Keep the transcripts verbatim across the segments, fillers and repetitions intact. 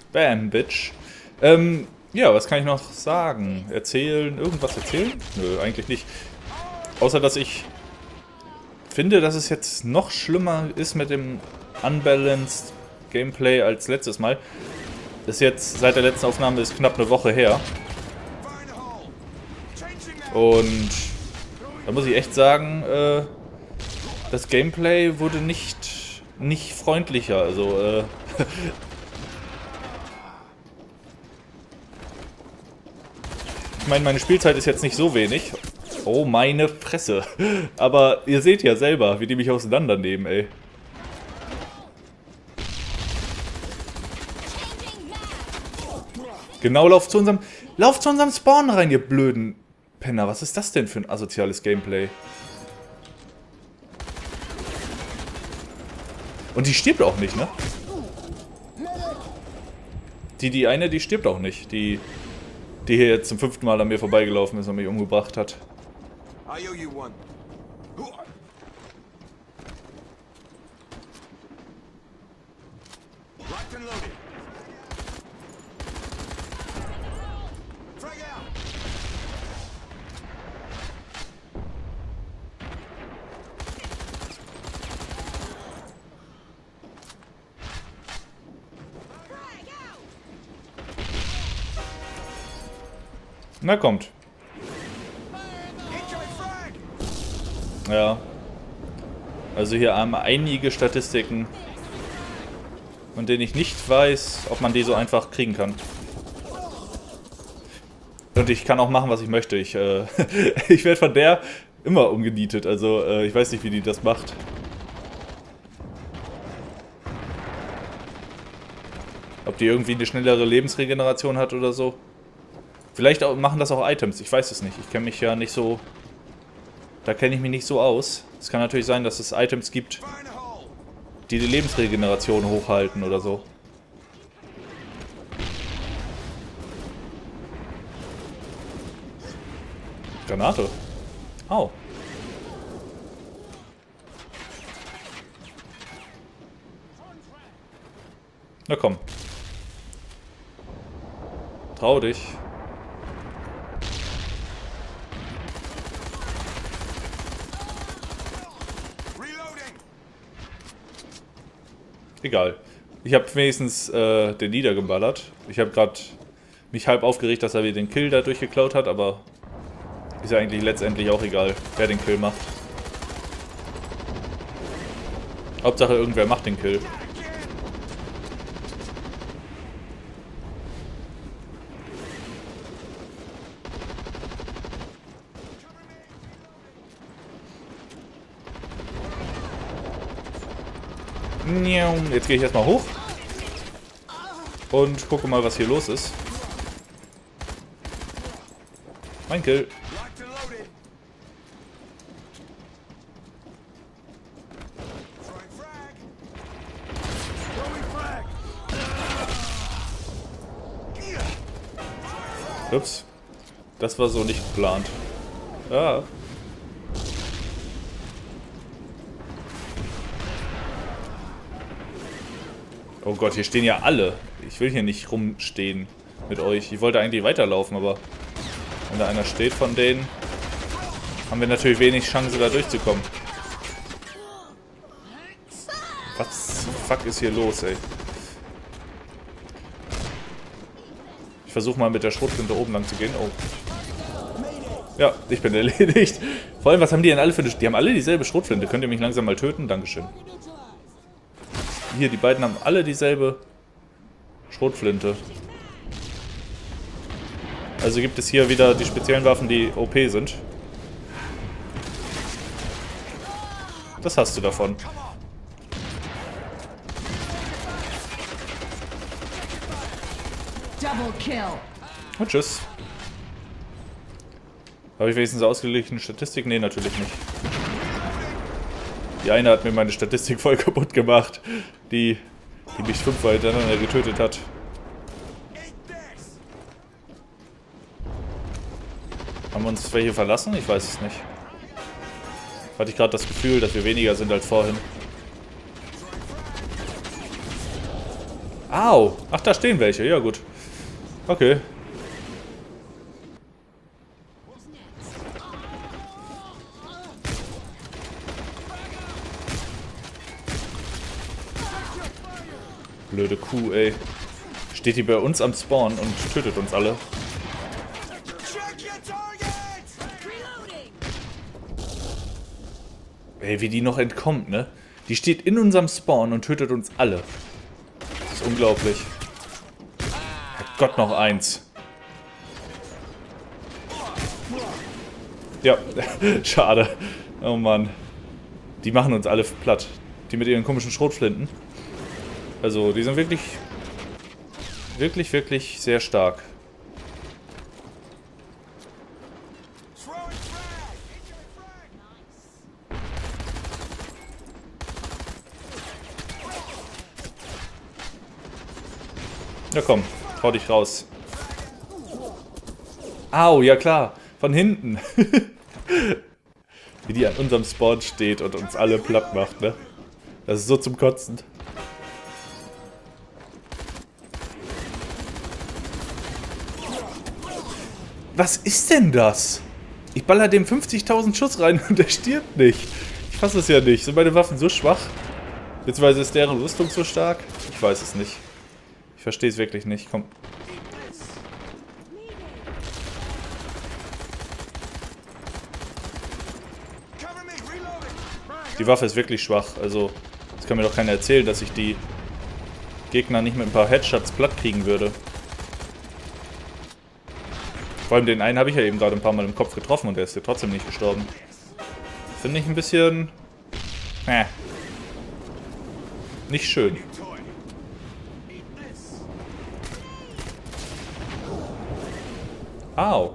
Bam, Bitch. Ähm, ja, was kann ich noch sagen? Erzählen? Irgendwas erzählen? Nö, eigentlich nicht. Außer, dass ich finde, dass es jetzt noch schlimmer ist mit dem Unbalanced Gameplay als letztes Mal. Das ist jetzt, seit der letzten Aufnahme ist knapp eine Woche her. Und da muss ich echt sagen, äh, das Gameplay wurde nicht, nicht freundlicher. Also, äh, ich meine, meine Spielzeit ist jetzt nicht so wenig. Oh, meine Fresse. Aber ihr seht ja selber, wie die mich auseinandernehmen, ey. Genau, lauf zu unserem... Lauf zu unserem Spawn rein, ihr blöden Penner. Was ist das denn für ein asoziales Gameplay? Und die stirbt auch nicht, ne? Die, die eine, die stirbt auch nicht. Die, die hier jetzt zum fünften Mal an mir vorbeigelaufen ist und mich umgebracht hat. Na, kommt. Ja. Also hier haben einige Statistiken, von denen ich nicht weiß, ob man die so einfach kriegen kann. Und ich kann auch machen, was ich möchte. Ich, äh, ich werde von der immer umgenietet. Also äh, ich weiß nicht, wie die das macht. Ob die irgendwie eine schnellere Lebensregeneration hat oder so. Vielleicht auch, machen das auch Items, ich weiß es nicht. Ich kenne mich ja nicht so... Da kenne ich mich nicht so aus. Es kann natürlich sein, dass es Items gibt, die die Lebensregeneration hochhalten oder so. Granate. Au. Na komm. Trau dich. Egal. Ich habe wenigstens äh, den niedergeballert. Ich habe gerade mich halb aufgeregt, dass er wieder den Kill da durchgeklaut hat, aber ist ja eigentlich letztendlich auch egal, wer den Kill macht. Hauptsache irgendwer macht den Kill. Jetzt gehe ich erstmal hoch und gucke mal, was hier los ist. Mein Kill. Ups. Das war so nicht geplant. Ah. Oh Gott, hier stehen ja alle. Ich will hier nicht rumstehen mit euch. Ich wollte eigentlich weiterlaufen, aber wenn da einer steht von denen, haben wir natürlich wenig Chance, da durchzukommen. Was zum Fuck ist hier los, ey? Ich versuche mal mit der Schrotflinte oben lang zu gehen. Oh. Ja, ich bin erledigt. Vor allem, was haben die denn alle für eine... Die haben alle dieselbe Schrotflinte. Könnt ihr mich langsam mal töten? Dankeschön. Hier, die beiden haben alle dieselbe Schrotflinte. Also gibt es hier wieder die speziellen Waffen, die O P sind. Das hast du davon. Und tschüss. Habe ich wenigstens ausgeglichene Statistik? Nee, natürlich nicht. Die eine hat mir meine Statistik voll kaputt gemacht, die, die mich fünfmal hintereinander getötet hat. Haben wir uns welche verlassen? Ich weiß es nicht. Hatte ich gerade das Gefühl, dass wir weniger sind als vorhin. Au! Ach, da stehen welche. Ja, gut. Okay. Blöde Kuh, ey. Steht die bei uns am Spawn und tötet uns alle. Ey, wie die noch entkommt, ne? Die steht in unserem Spawn und tötet uns alle. Das ist unglaublich. Gott, noch eins. Ja, schade. Oh Mann. Die machen uns alle platt. Die mit ihren komischen Schrotflinten. Also, die sind wirklich, wirklich, wirklich sehr stark. Ja komm, trau dich raus. Au, ja klar, von hinten. Wie die an unserem Spawn steht und uns alle platt macht, ne? Das ist so zum Kotzen. Was ist denn das? Ich baller dem fünfzigtausend Schuss rein und der stirbt nicht. Ich fasse es ja nicht. Sind meine Waffen so schwach? Beziehungsweise ist deren Rüstung so stark? Ich weiß es nicht. Ich verstehe es wirklich nicht. Komm. Die Waffe ist wirklich schwach. Also, das kann mir doch keiner erzählen, dass ich die Gegner nicht mit ein paar Headshots platt kriegen würde. Vor allem den einen habe ich ja eben gerade ein paar Mal im Kopf getroffen und der ist ja trotzdem nicht gestorben. Finde ich ein bisschen... Äh. Nicht schön. Au.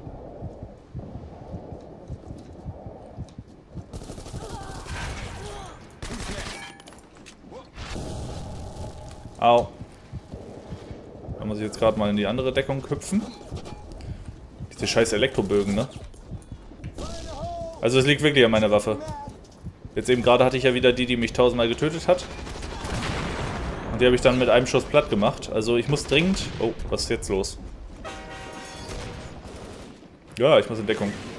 Au. Da muss ich jetzt gerade mal in die andere Deckung hüpfen. Diese scheiß Elektrobögen, ne? Also es liegt wirklich an meiner Waffe. Jetzt eben gerade hatte ich ja wieder die, die mich tausendmal getötet hat. Und die habe ich dann mit einem Schuss platt gemacht. Also ich muss dringend... Oh, was ist jetzt los? Ja, ich muss in Deckung.